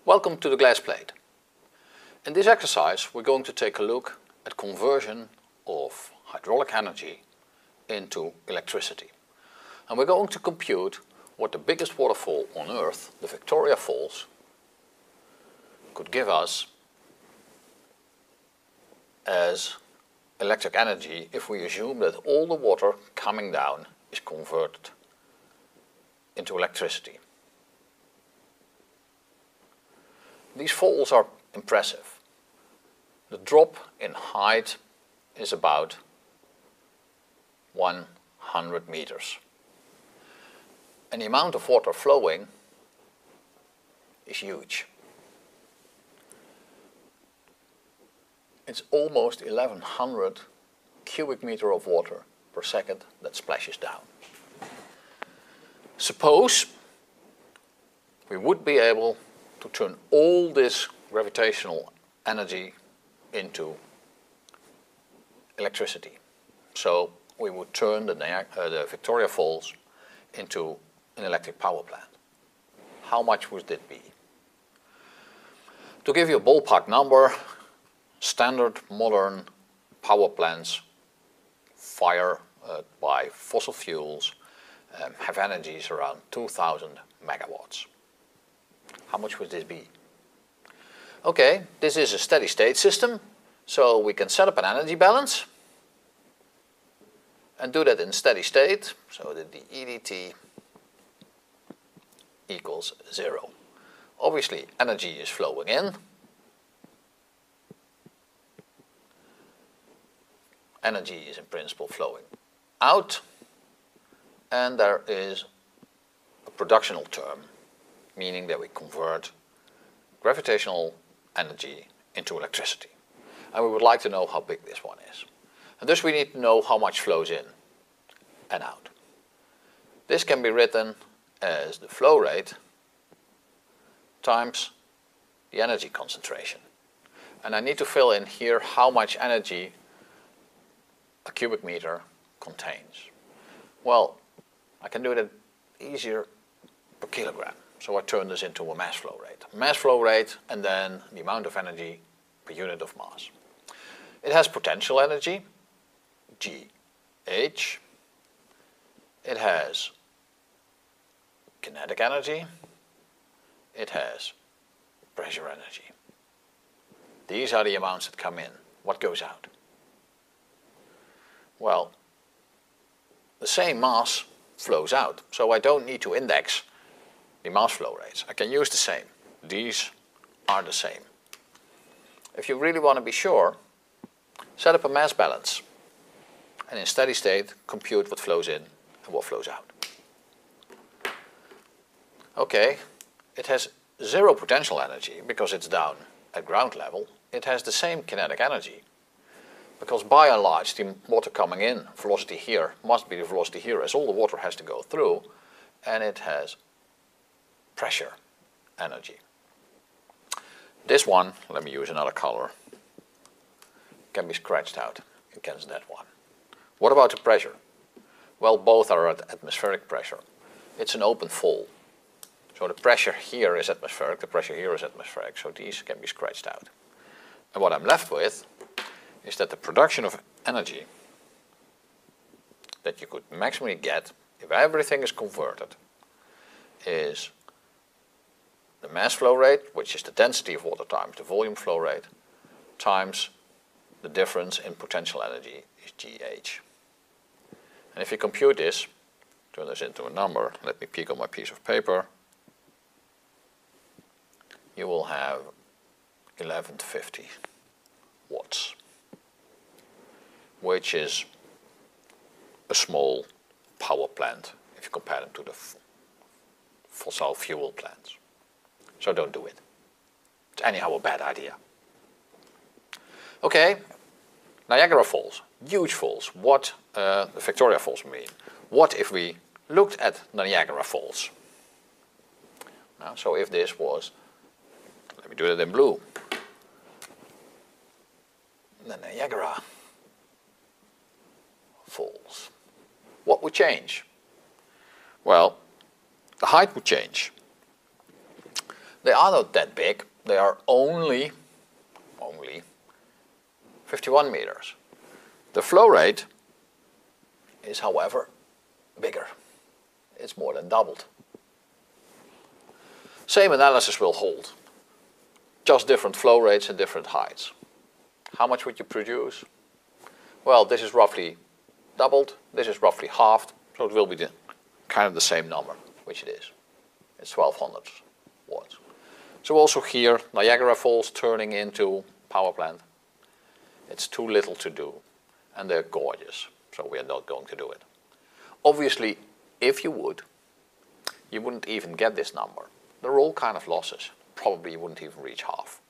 Welcome to the glass plate. In this exercise we're going to take a look at conversion of hydraulic energy into electricity. And we're going to compute what the biggest waterfall on Earth, the Niagara Falls, could give us as electric energy if we assume that all the water coming down is converted into electricity. These falls are impressive. The drop in height is about 100 meters. And the amount of water flowing is huge. It's almost 1100 cubic meter of water per second that splashes down. Suppose we would be able to turn all this gravitational energy into electricity. So we would turn the Niagara Falls into an electric power plant. How much would it be? To give you a ballpark number, standard modern power plants fire by fossil fuels have energies around 2000 megawatts. How much would this be? Okay, this is a steady state system, so we can set up an energy balance and do that in steady state, so that the EDT equals 0. Obviously energy is flowing in, energy is in principle flowing out, and there is a productional term, meaning that we convert gravitational energy into electricity. And we would like to know how big this one is. And thus we need to know how much flows in and out. This can be written as the flow rate times the energy concentration. And I need to fill in here how much energy a cubic meter contains. Well, I can do that easier per kilogram. So I turn this into a mass flow rate. Mass flow rate and then the amount of energy per unit of mass. It has potential energy, GH. It has kinetic energy. It has pressure energy. These are the amounts that come in. What goes out? Well, the same mass flows out, so I don't need to index the mass flow rates. I can use the same. These are the same. If you really want to be sure, set up a mass balance and in steady state compute what flows in and what flows out. Okay, it has 0 potential energy because it's down at ground level. It has the same kinetic energy because by and large the water coming in, velocity here, must be the velocity here as all the water has to go through, and it has pressure energy. This one, let me use another color, can be scratched out against that one. What about the pressure? Well, both are at atmospheric pressure. It's an open fall. So the pressure here is atmospheric, the pressure here is atmospheric, so these can be scratched out. And what I'm left with is that the production of energy that you could maximally get if everything is converted is the mass flow rate, which is the density of water times the volume flow rate, times the difference in potential energy is GH. And if you compute this, turn this into a number, let me peek on my piece of paper, you will have 1150 watts, which is a small power plant if you compare them to the fossil fuel plants. So don't do it. It's anyhow a bad idea. Okay, Niagara Falls, huge falls. What the Victoria Falls mean? What if we looked at Niagara Falls? Now, so if this was, let me do it in blue, the Niagara Falls. What would change? Well, the height would change. They are not that big. They are only 51 meters. The flow rate is, however, bigger. It's more than doubled. Same analysis will hold. Just different flow rates and different heights. How much would you produce? Well, this is roughly doubled, this is roughly halved, so it will be kind of the same number, which it is. It's 1200 watts. So also here, Niagara Falls turning into power plant. It's too little to do, and they're gorgeous, so we are not going to do it. Obviously, if you would, you wouldn't even get this number. They're all kind of losses. Probably you wouldn't even reach half.